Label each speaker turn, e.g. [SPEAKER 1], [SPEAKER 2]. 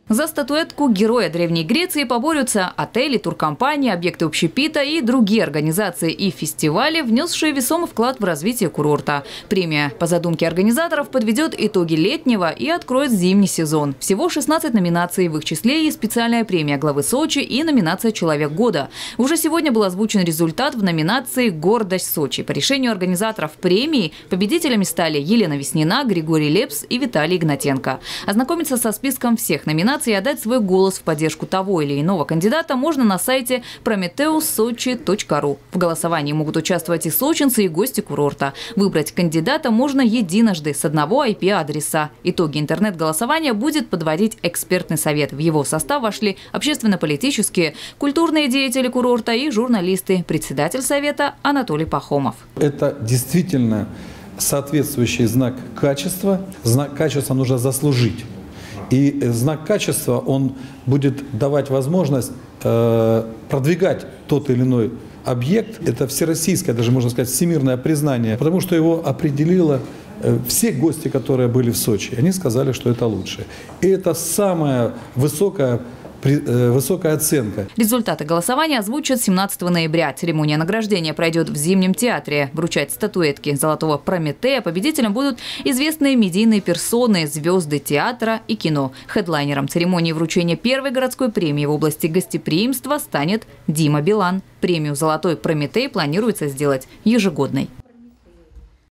[SPEAKER 1] За статуэтку Героя Древней Греции поборются отели, туркомпании, объекты общепита и другие организации и фестивали, внесшие весомый вклад в развитие курорта. Премия, по задумке организаторов, подведет итоги летнего и откроет зимний сезон. Всего 16 номинаций, в их числе и специальная премия главы Сочи и номинация «Человек года». Уже сегодня был озвучен результат в номинации «Гордость Сочи». По решению организаторов премии победителями стали Елена Веснина, Григорий Лепс и Виталий Игнатенко. Ознакомиться со списком всех номинаций и отдать свой голос в поддержку того или иного кандидата можно на сайте prometheussochi.ru. В голосовании могут участвовать и сочинцы, и гости курорта. Выбрать кандидата можно единожды с одного IP-адреса. Итоги интернет-голосования будет подводить экспертный совет. В его состав вошли общественно-политические, культурные деятели курорта и журналисты. Председатель совета Анатолий Пахомов.
[SPEAKER 2] Это действительно соответствующий знак качества. Знак качества нужно заслужить. И знак качества, он будет давать возможность продвигать тот или иной объект. Это всероссийское, даже можно сказать, всемирное признание, потому что его определило все гости, которые были в Сочи. Они сказали, что это лучше. И это самая высокая оценка.
[SPEAKER 1] Результаты голосования озвучат 17 ноября. Церемония награждения пройдет в Зимнем театре. Вручать статуэтки «Золотого Прометея» победителям будут известные медийные персоны, звезды театра и кино. Хедлайнером церемонии вручения первой городской премии в области гостеприимства станет Дима Билан. Премию «Золотой Прометей» планируется сделать ежегодной.